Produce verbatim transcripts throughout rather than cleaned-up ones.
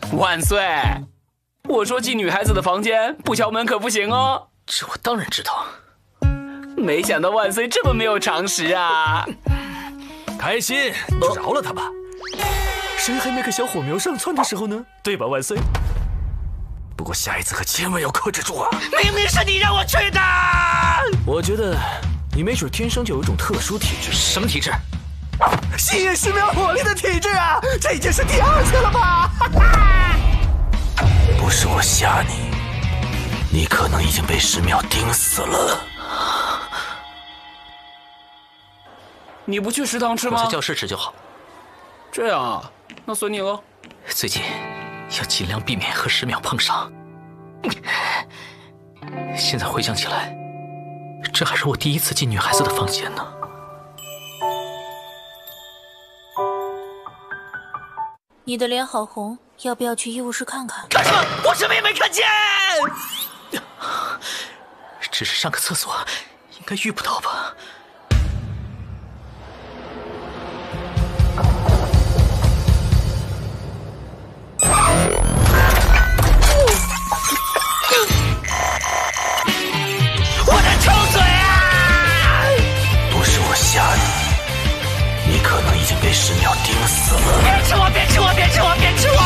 万岁！我说进女孩子的房间不敲门可不行哦。 这我当然知道。 没想到万岁这么没有常识啊！ 开心就饶了他吧。谁还没个小火苗上窜的时候呢？对吧，万岁？不过下一次可千万要克制住啊！ 明明是你让我去的。 我觉得你没准天生就有一种特殊体质。 什么体质？ 吸引十秒火力的体质啊！这已经是第二次了吧？ 不是我吓你，你可能已经被十秒盯死了。 你不去食堂吃吗？ 我在教室吃就好。 这样啊，那随你了。 最近要尽量避免和十秒碰上。现在回想起来，这还是我第一次进女孩子的房间呢。 你的脸好红，要不要去医务室看看？ 干什么？我什么也没看见。只是上个厕所，应该遇不到吧？我的臭嘴啊！ 不是我吓你，你可能已经被十秒盯死了。 别吃我！别吃我！别吃我！别吃我！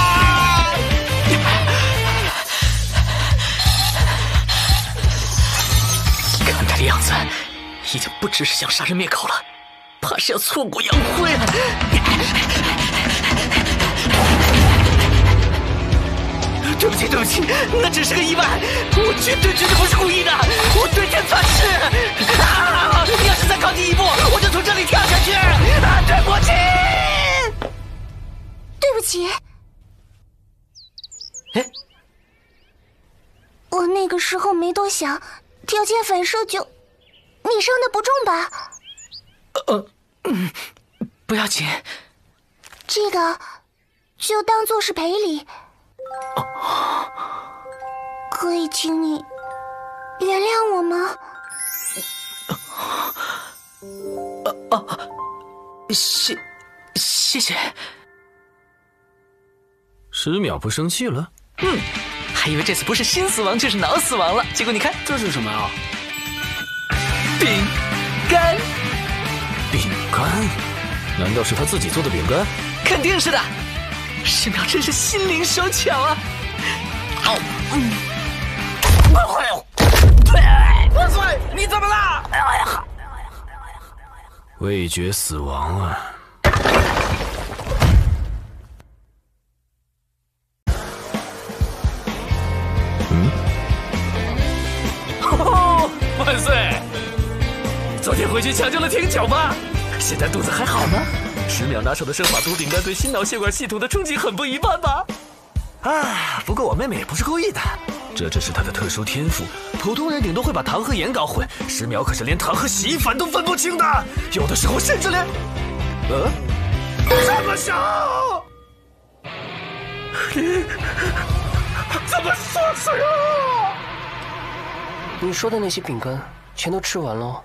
看他的样子，已经不只是想杀人灭口了，怕是要挫骨扬灰了。对不起，对不起，那只是个意外，我绝对绝对不是故意的，我对天发誓！啊！要是再靠近一步，我就从这里跳下去！啊！对不起， 对不起。 哎， 我那个时候没多想，条件反射就……你伤的不重吧？ 呃，嗯，不要紧， 这个就当做是赔礼。 哦， 可以请你原谅我吗？ 啊啊！谢谢谢。 十秒不生气了？ 嗯，还以为这次不是心死亡就是脑死亡了，结果你看这是什么啊？ 饼干。 饼干？难道是他自己做的饼干？ 肯定是的。十秒真是心灵手巧啊！好，嗯，万岁，你怎么了？哎呀， 味觉死亡啊！ 嗯？哦，万岁！昨天回去抢救了挺久吧？现在肚子还好吗？十秒拿手的生法毒饼干对心脑血管系统的冲击很不一般吧？ 啊，不过我妹妹也不是故意的，这只是她的特殊天赋。普通人顶多会把糖和盐搞混，十秒可是连糖和洗衣粉都分不清的，有的时候甚至连……呃，这么少，你怎么说死呀？ 你说的那些饼干全都吃完了。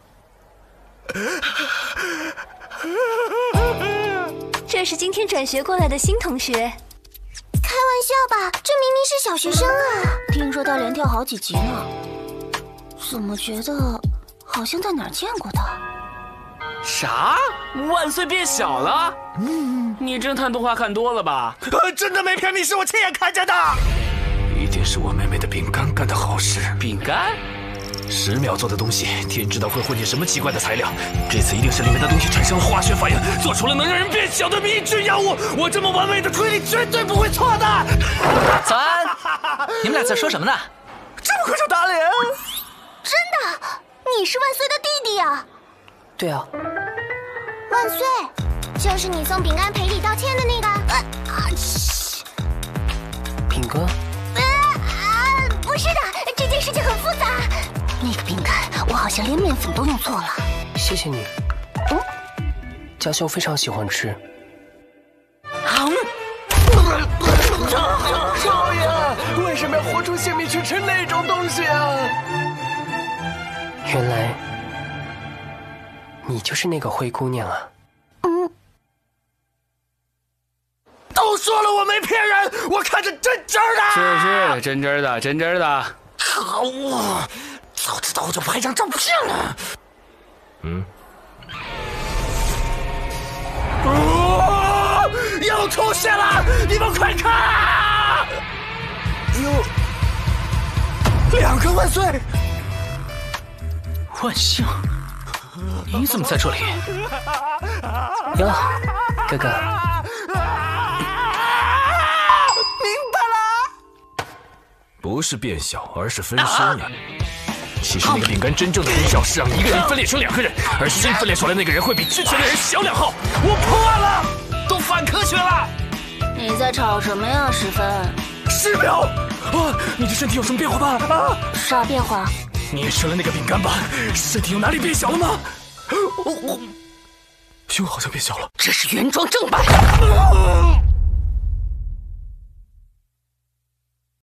这是今天转学过来的新同学。开玩笑吧，这明明是小学生啊！听说他连跳好几级呢，怎么觉得好像在哪儿见过他？ 啥？万岁变小了？嗯，你侦探动画看多了吧？ 呃，真的没骗你，是我亲眼看见的。一定是我妹妹的饼干干的好事。 饼干？ 十秒做的东西，天知道会混进什么奇怪的材料。这次一定是里面的东西产生了化学反应，做出了能让人变小的秘制药物。我这么完美的推理绝对不会错的。 早安，你们俩在说什么呢？ 这么快就打脸？ 真的？你是万岁的弟弟呀？ 对啊。 万岁，就是你送饼干赔礼道歉的那个。呃啊， 饼干？ 呃啊，不是的，这件事情很复杂。那个饼干，我好像连面粉都用错了。 谢谢你。嗯，家秀非常喜欢吃。 好。 少爷，为什么要豁出性命去吃那种东西啊？原来你就是那个灰姑娘啊。 嗯。 都说了我没骗人，我看着真真的。 是是，真真的，真真的。 可恶！早知道我就拍张照片了。嗯。哦，又出现了！你们快看！有两个万岁！ 万幸，你怎么在这里？哟，哥哥。 明白了，不是变小，而是分身了。其实那个饼干真正的功效是让一个人分裂成两个人，而新分裂出来那个人会比之前的人小两号。我破了，都反科学了！ 你在吵什么呀，十分？ 十秒啊！你的身体有什么变化吗？啊？ 啥变化？ 你也吃了那个饼干吧？身体有哪里变小了吗？我我胸好像变小了。 这是原装正版。 啊